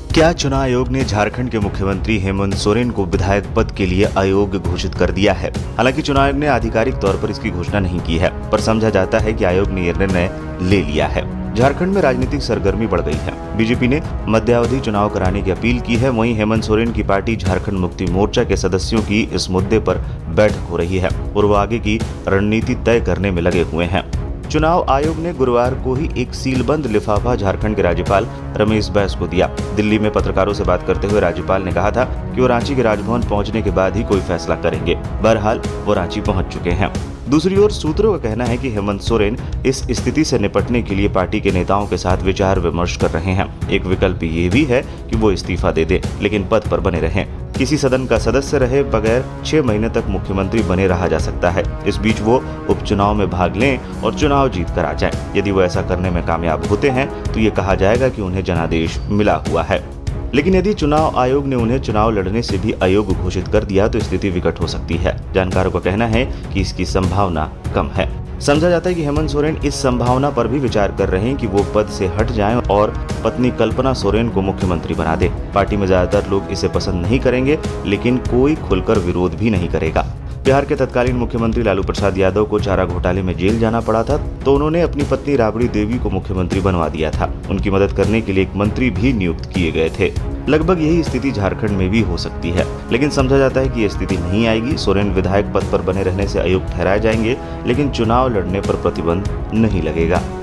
क्या चुनाव आयोग ने झारखंड के मुख्यमंत्री हेमंत सोरेन को विधायक पद के लिए अयोग्य घोषित कर दिया है? हालांकि चुनाव आयोग ने आधिकारिक तौर पर इसकी घोषणा नहीं की है, पर समझा जाता है कि आयोग ने यह निर्णय ले लिया है। झारखंड में राजनीतिक सरगर्मी बढ़ गई है। बीजेपी ने मध्यावधि चुनाव कराने की अपील की है। वहीं हेमंत सोरेन की पार्टी झारखंड मुक्ति मोर्चा के सदस्यों की इस मुद्दे पर बैठक हो रही है और वो आगे की रणनीति तय करने में लगे हुए हैं। चुनाव आयोग ने गुरुवार को ही एक सीलबंद लिफाफा झारखंड के राज्यपाल रमेश बैस को दिया। दिल्ली में पत्रकारों से बात करते हुए राज्यपाल ने कहा था कि वो रांची के राजभवन पहुंचने के बाद ही कोई फैसला करेंगे। बहरहाल वो रांची पहुंच चुके हैं। दूसरी ओर सूत्रों का कहना है कि हेमंत सोरेन इस स्थिति से निपटने के लिए पार्टी के नेताओं के साथ विचार विमर्श कर रहे हैं। एक विकल्प ये भी है कि वो इस्तीफा दे दे, लेकिन पद पर बने रहें। किसी सदन का सदस्य रहे बगैर 6 महीने तक मुख्यमंत्री बने रहा जा सकता है। इस बीच वो उपचुनाव में भाग लें और चुनाव जीत कर आ जाएं। यदि वो ऐसा करने में कामयाब होते हैं तो ये कहा जाएगा कि उन्हें जनादेश मिला हुआ है। लेकिन यदि चुनाव आयोग ने उन्हें चुनाव लड़ने से भी अयोग्य घोषित कर दिया तो स्थिति विकट हो सकती है। जानकारों का कहना है कि इसकी संभावना कम है। समझा जाता है कि हेमंत सोरेन इस संभावना पर भी विचार कर रहे हैं कि वो पद से हट जाएं और पत्नी कल्पना सोरेन को मुख्यमंत्री बना दे। पार्टी में ज्यादातर लोग इसे पसंद नहीं करेंगे, लेकिन कोई खुलकर विरोध भी नहीं करेगा। बिहार के तत्कालीन मुख्यमंत्री लालू प्रसाद यादव को चारा घोटाले में जेल जाना पड़ा था, तो उन्होंने अपनी पत्नी राबड़ी देवी को मुख्यमंत्री बनवा दिया था। उनकी मदद करने के लिए एक मंत्री भी नियुक्त किए गए थे। लगभग यही स्थिति झारखंड में भी हो सकती है, लेकिन समझा जाता है कि यह स्थिति नहीं आएगी। सोरेन विधायक पद पर बने रहने से अयोग्य ठहराए जाएंगे, लेकिन चुनाव लड़ने पर प्रतिबंध नहीं लगेगा।